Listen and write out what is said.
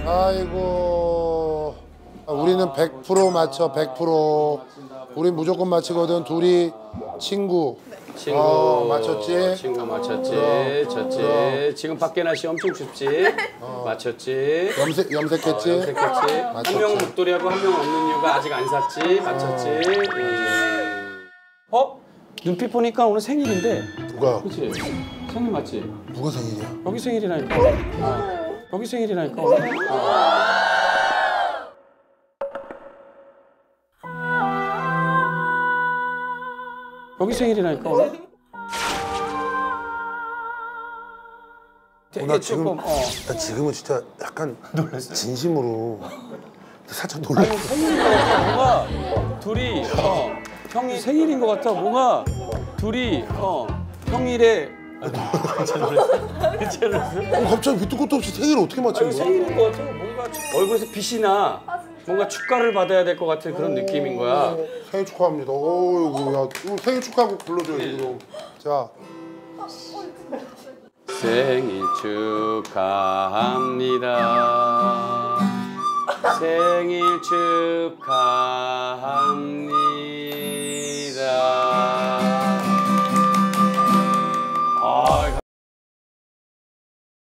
아이고. 우리는 100% 맞춰, 100%. 우린 무조건 맞히거든. 둘이 친구. 친구 맞췄지? 친구 맞췄지. 그럼, 졌지. 그럼. 지금 밖에 날씨 엄청 춥지. 맞췄지. 염색했지? 염색했지. 맞췄지. 한 명은 목도리하고 한 명은 없는 이유가 아직 안 샀지. 맞췄지. 눈빛 보니까 오늘 생일인데. 누가? 그치? 생일 맞지? 누가 생일이야? 여기 생일이라니까. 여기 생일이라니까. 여기 생일이라니까. 나 지금, 나 지금은 진짜 약간 진심으로 살짝 놀랐어. 아니, 생일인 것 같아. 뭔가 둘이 형이 생일인 것 같아. 뭔가 둘이 평일에 갑자기 밑도 끝도 없이 생일을 어떻게 맞힌 거야? 생일인 것 같아. 뭔가 얼굴에서 빛이 나. 뭔가 축가를 받아야 될 것 같은 그런 느낌인 거야. 생일 축하합니다. 어이구, 야, 생일 축하곡 불러줘요, 그럼. 자. 생일 축하합니다. 생일 축하합니다.